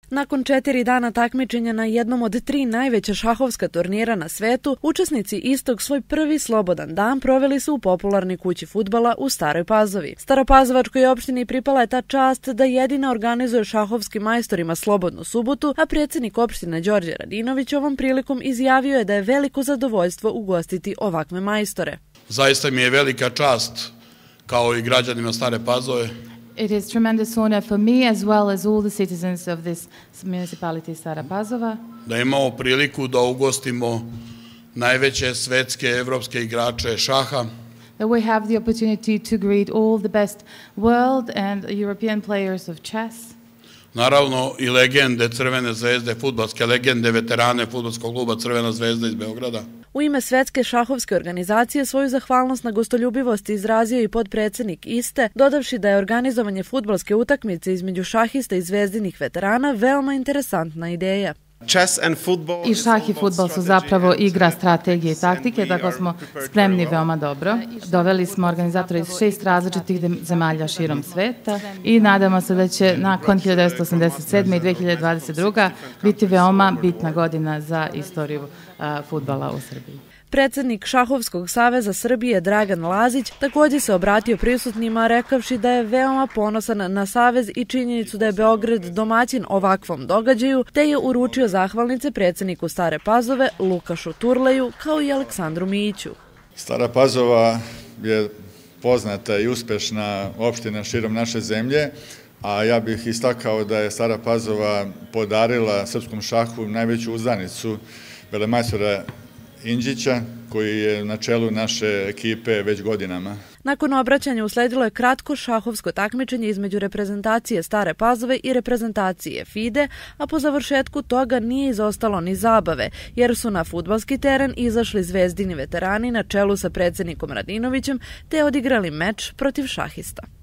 Nakon 4 dana takmičenja na jednom od 3 najveća šahovska turnira na svetu, učesnici istog svoj prvi slobodan dan proveli su u popularnoj kući fudbala u Staroj Pazovi. Staropazovačkoj opštini pripala je ta čast da jedina organizuje šahovskim majstorima slobodnu subotu, a predsjednik opštine Đorđe Radinović ovom prilikom izjavio je da je veliko zadovoljstvo ugostiti ovakve majstore. Zaista mi je velika čast, kao i građanima Stare Pazove. It is tremendous honor for me as well as all the citizens of this municipality Stara Pazova. Da imamo priliku da ugostimo najveće svetske evropske igrače šaha. That we have the opportunity to greet all the best world and European players of chess. Naravno i legende Crvene zvezde, fudbalske legende, veterane fudbalskog kluba Crvena zvezda iz Beograda. U ime Svetske šahovske organizacije svoju zahvalnost na gostoljubivosti izrazio i podpredsjednik iste, dodavši da je organizovanje fudbalske utakmice između šahista i zvezdinih veterana veoma interesantna ideja. I šah i fudbal su zapravo igra strategije i taktike, tako smo spremni veoma dobro. Doveli smo organizatora iz 6 različitih zemalja širom sveta i nadamo se da će nakon 1987. i 2022. biti veoma bitna godina za istoriju fudbala u Srbiji. Predsjednik Šahovskog saveza Srbije Dragan Lazić također se obratio prisutnima rekavši da je veoma ponosan na savez i činjenicu da je Beograd domaćin ovakvom događaju, te je uručio zahvalnice predsjedniku Stare Pazove Lukašu Turleju kao i Aleksandru Mijiću. Stara Pazova je poznata i uspešna opština širom naše zemlje, a ja bih istakao da je Stara Pazova podarila srpskom šahu najveću uzdanicu velemajstora Indžića, koji je na čelu naše ekipe već godinama. Nakon obraćanja usledilo je kratko šahovsko takmičenje između reprezentacije Stare Pazove i reprezentacije FIDE, a po završetku toga nije izostalo ni zabave, jer su na fudbalski teren izašli zvezdini veterani na čelu sa predsjednikom Radinovićem te odigrali meč protiv šahista.